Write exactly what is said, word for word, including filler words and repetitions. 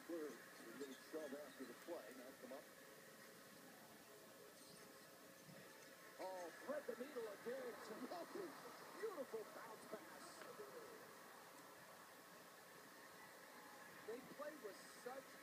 Clear a little shove after the play. Now come up. Oh, thread the needle again. It's a lovely, beautiful bounce pass. They play with such